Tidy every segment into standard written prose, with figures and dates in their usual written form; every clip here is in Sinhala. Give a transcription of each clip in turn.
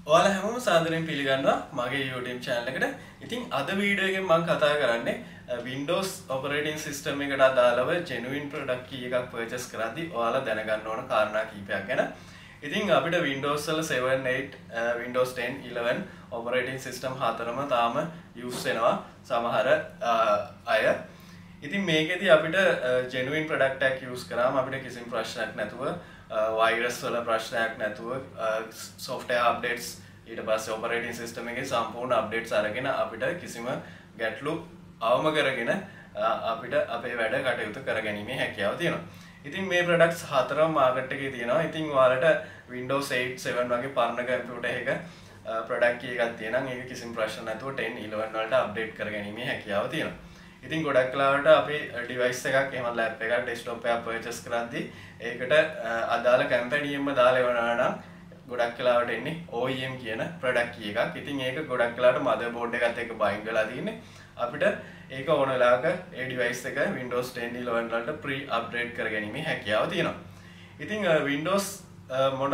ඔයාලා හැමෝම සාදරයෙන් පිළිගන්නවා මගේ YouTube channel එකට. ඉතින් අද වීඩියෝ එකෙන් මම කතා කරන්නේ Windows operating system එකට අදාළව genuine product key එකක් purchase කරද්දී ඔයාලා දැනගන්න ඕන කාරණා කීපයක් ගැන. ඉතින් අපිට Windows වල 7, 8, Windows 10, 11 operating system හතරම තාම use වෙනවා සමහර අය. ඉතින් මේකෙදි අපිට genuine product එකක් use කරාම අපිට කිසිම ප්‍රශ්නයක් නැතුව virus වල ප්‍රශ්නයක් නැතුව software updates ඊට පස්සේ operating system එකේ සම්පූර්ණ updates අරගෙන අපිට කිසිම ගැටලු අවම කරගෙන අපිට අපේ වැඩ කටයුතු කරගැනීමේ හැකියාව තියෙනවා. ඉතින් මේ products හතරම market එකේ තියෙනවා. ඉතින් ඔයාලට Windows 8, 7 වගේ පරණ computer එකක product key එකක් තියෙනම් ඒක කිසිම ප්‍රශ්න නැතුව 10, 11 වලට update කරගැනීමේ හැකියාව තියෙනවා. ඉතින් ගොඩක් වෙලාවට අපි device එකක් එහෙම lap එකක් desktop එකක් purchase කරද්දී ඒකට අදාළ company එකම දාලා එවනවා නම් ගොඩක් වෙලාවට එන්නේ OEM කියන product key එකක්. ඉතින් ඒක ගොඩක් වෙලාවට motherboard එකත් එක්ක bind වෙලා තියෙන්නේ. අපිට ඒක ඕන වෙලාවක ඒ device එක Windows 10 11 වලට pre upgrade කරගැනීමේ හැකියාව තියෙනවා. ඉතින් Windows මොන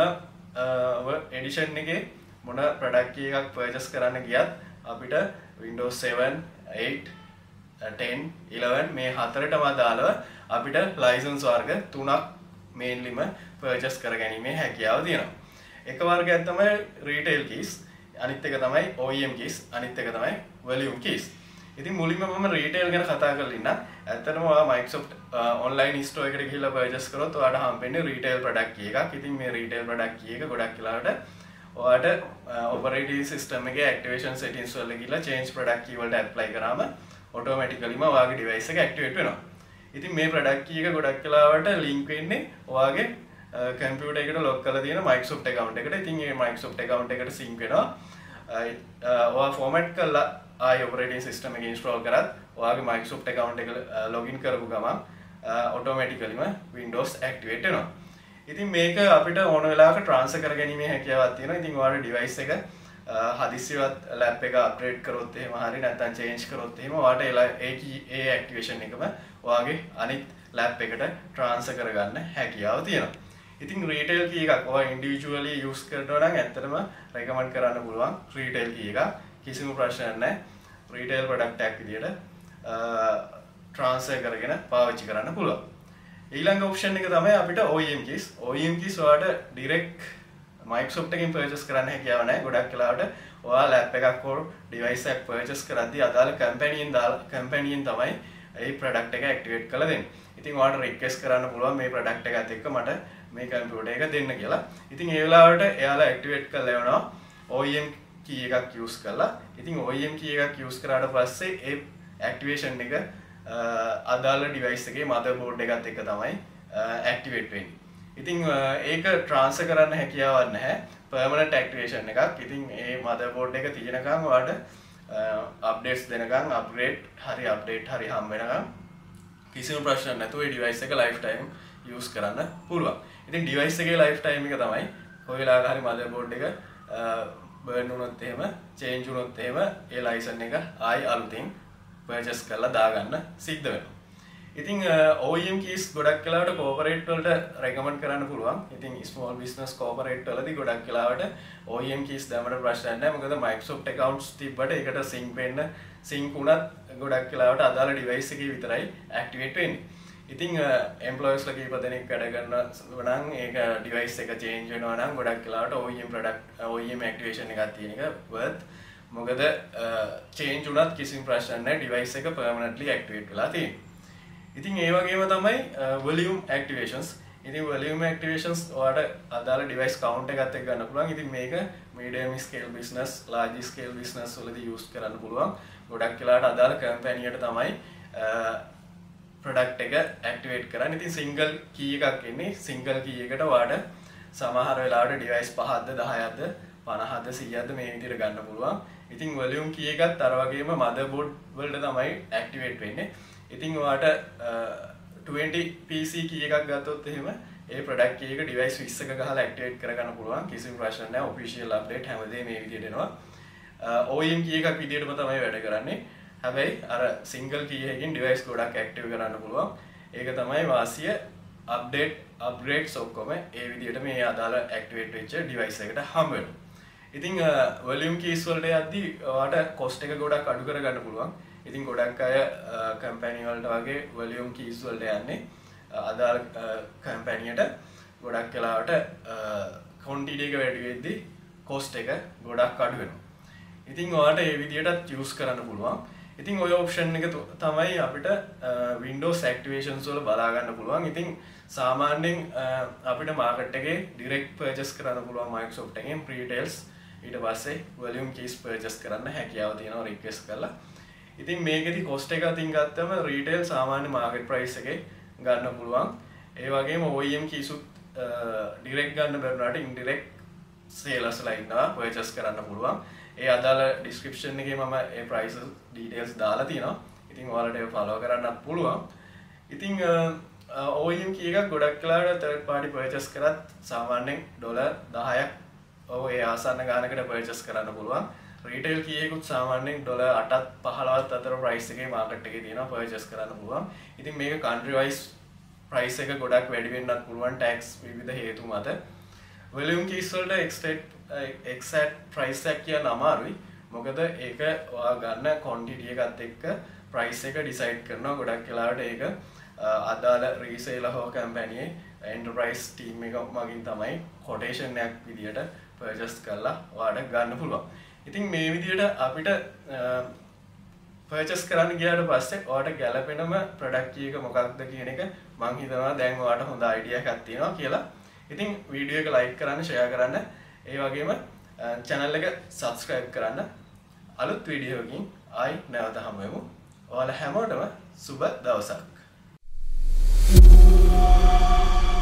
edition එකේ මොන product key එකක් purchase කරන්න ගියත් අපිට Windows 7, 8 10, 11 මේ හතරටම අදාළව අපිට license වර්ග තුනක් mainlyම purchase කරගැනීමේ හැකියාව තියෙනවා. එක වර්ගයක් තමයි retail keys, අනිත් එක තමයි OEM keys, අනිත් එක තමයි volume keys. ඉතින් මුලින්ම මම retail ගැන කතා කරලා ඉන්නම්. ඇත්තටම ඔයා Microsoft online store එකට ගිහිල්ලා purchase කරොත් ඔයාට හම්බෙන්නේ retail product key එකක්. ඉතින් මේ retail product key එක ගොඩක් වෙලාවට ඔයාට operating system එකේ activation settings වල ගිහිල්ලා change product key වලට apply කරාම automatically ඔයාගේ device එක activate වෙනවා. ඉතින් මේ product key එක ගොඩක් වෙලාවට link වෙන්නේ ඔයාගේ computer එකට log කරලා තියෙන Microsoft account එකට. ඉතින් මේ Microsoft account එකට sync වෙනවා. ඔයා format කරලා ආයි operating system එක install කරත් ඔයාගේ Microsoft account එක login කරපු ගමන් automatically Windows activate වෙනවා. ඉතින් මේක අපිට ඕන වෙලාවක transfer කරගැනීමේ හැකියාවක් තියෙනවා. ඉතින් ඔයාගේ device එක හදිස්සියවත් lap එක upgrade කරොත් එහෙම හරි නැත්නම් change කරොත් එහෙම ඔයාට ඒ activation එකම ඔයාගේ අනිත් lap එකට transfer කරගන්න හැකියාව තියෙනවා. ඉතින් retail key එකක් ඔයා individually use කරනවා නම් ඇත්තටම recommend කරන්න පුළුවන් retail key එකක්. කිසිම ප්‍රශ්නයක් නැහැ. retail product එකක් විදියට transfer කරගෙන පාවිච්චි කරන්න පුළුවන්. ඊළඟ option එක තමයි අපිට OEM keys. OEM keys ඔයාට direct Microsoft එකෙන් purchase කරන්න හැකියාව නැහැ. ගොඩක් වෙලාවට ඔයා lap එකක් හෝ device එකක් purchase කරද්දී අදාළ company එකෙන් තමයි ඒ product එක activate කරලා දෙන්නේ. ඉතින් ඔයාට request කරන්න පුළුවන් මේ product එකත් එක්ක මට මේ computer එක දෙන්න කියලා. ඉතින් ඒ වෙලාවට එයාලා activate කරලා එවනවා OEM key එකක් use කරලා. ඉතින් OEM key එකක් use කරාට පස්සේ ඒ activation එක අදාළ device එකේ motherboard එකත් එක්ක තමයි activate වෙන්නේ. ඉතින් ඒක transfer කරන්න හැකියාවක් නැහැ. permanent activation එකක්. ඉතින් ඒ motherboard එක තියෙනකන් ඔයාලට updates දෙනකන් update හරි හම් වෙනකන් කිසිම ප්‍රශ්නයක් නැතුව ඒ device එක lifetime use කරන්න පුළුවන්. ඉතින් device එකේ lifetime එක තමයි කොයි වෙලාවක හරි motherboard එක burn වුණොත් එහෙම change වුණොත් එහෙම ඒ license එක ආයි අලුතින් purchase කරලා දාගන්න සිද්ධ වෙනවා. ඉතින් OEM keys ගොඩක් වෙලාවට corporate වලට recommend කරන්න පුළුවන්. ඉතින් small business corporate වලදී ගොඩක් වෙලාවට OEM keys දැම්මට ප්‍රශ්නයක් නැහැ. මොකද Microsoft accounts තිබ්බට ඒකට sync වුණත් ගොඩක් වෙලාවට අදාළ device එකේ විතරයි activate වෙන්නේ. ඉතින් employees ලා කීප දෙනෙක් වැඩ කරනවා නම් ඒක device එක change වෙනවා නම් ගොඩක් වෙලාවට OEM activation එකක් තියෙන එක worth. මොකද change වුණත් කිසිම ප්‍රශ්නයක් නැහැ. device එක permanently activate වෙලා තියෙනවා. ඉතින් ඒ වගේම තමයි volume activations. ඉතින් volume activations ඔයාලට අදාළ device count එකත් එක්ක ගන්න පුළුවන්. ඉතින් මේක medium scale business, large scale business වලදී use කරන්න පුළුවන්. ගොඩක් වෙලාවට අදාළ company එකට තමයි product එක activate කරන්නේ. ඉතින් single key එකක් එන්නේ. single key එකට ඔයාලට සමහර වෙලාවට device 5ක්ද 10ක්ද 50ක්ද 100ක්ද මේ විදිහට ගන්න පුළුවන්. ඉතින් volume key එකත් අර වගේම motherboard වලට තමයි activate වෙන්නේ. ඉතින් ඔයාට 20 PC key එකක් ගත්තොත් එහෙම ඒ product key එක device 20ක ගහලා activate කරගන්න පුළුවන්. කිසිම ප්‍රශ්නයක් නැහැ. official update හැමදේම මේ විදිහට එනවා. OEM key එකක් විදිහටම තමයි වැඩ කරන්නේ. හැබැයි අර single key එකකින් device ගොඩක් active කරන්න පුළුවන්. ඒක තමයි වාසිය updates ඔක්කොම ඒ විදිහට මේ අදාළ activate වෙච්ච device එකට හම්බ වෙනවා. ඉතින් වොලියුම් කීස් වලට යද්දී ඔයාලට කොස්ට් එක ගොඩක් අඩු කරගන්න පුළුවන්. ඉතින් ගොඩක් අය කම්පැනි වලට වගේ වොලියුම් කීස් වලට යන්නේ අදාළ කම්පැනියට ගොඩක් වෙලාවට ක්වොන්ටිටි එක වැඩි වෙද්දී කොස්ට් එක ගොඩක් අඩු වෙනවා. ඉතින් ඔයාලට මේ විදිහටත් යූස් කරන්න පුළුවන්. ඉතින් ඔය ඔප්ෂන් එක තමයි අපිට Windows activations වල බලා ගන්න පුළුවන්. ඉතින් සාමාන්‍යයෙන් අපිට මාකට් එකේ direct purchase කරන්න පුළුවන් Microsoft එකෙන් pre-tails ඊට පස්සේ volume keys purchase කරන්න හැකියාව තියෙනවා request කරලා. ඉතින් මේකෙදි cost එක අතින් ගත්තම retail සාමාන්‍ය market price එකේ ගන්න පුළුවන්. ඒ වගේම OEM keys උත් direct ගන්න බැරුණාට indirect sellers ලා ඉන්නවා purchase කරන්න පුළුවන්. ඒ අදාළ description එකේ මම ඒ price details දාලා තියෙනවා. ඉතින් ඔයාලට ඒක follow කරන්නත් පුළුවන්. ඉතින් OEM key එකක් ගොඩක් වෙලාවට third party purchase කරත් සාමාන්‍යයෙන් $10ක් ඒ ආසන්න ගානකට purchase කරන්න පුළුවන්. retail key එකකුත් සාමාන්‍යයෙන් $8ත් 15ත් අතර price එකේ market එකේ තියෙනවා purchase කරන්න පුළුවන්. ඉතින් මේක country wise price එක ගොඩක් වැඩි වෙන්නත් පුළුවන් tax විවිධ හේතු මත. volume keys වලට exact price එකක් කියන්න අමාරුයි. මොකද ඒක ඔයා ගන්න quantity එකත් එක්ක price එක decide කරනවා. ගොඩක් වෙලාවට ඒක අදාළ reseller හෝ company enterprise team එක මගින් තමයි quotation එකක් විදියට purchase කරලා ඔයාලට ගන්න පුළුවන්. ඉතින් මේ විදියට අපිට purchase කරන්න ගියාට පස්සේ ඔයාලට ගැළපෙනම product key එක මොකක්ද කියන එක මම හිතනවා දැන් ඔයාලට හොඳ idea එකක් තියෙනවා කියලා. ඉතින් වීඩියෝ එක like කරන්න, share කරන්න, ඒ වගේම channel එක subscribe කරන්න. අලුත් වීඩියෝ එකකින් ආයි නැවත හමු වෙමු. ඔයාලා හැමෝටම සුබ දවසක්.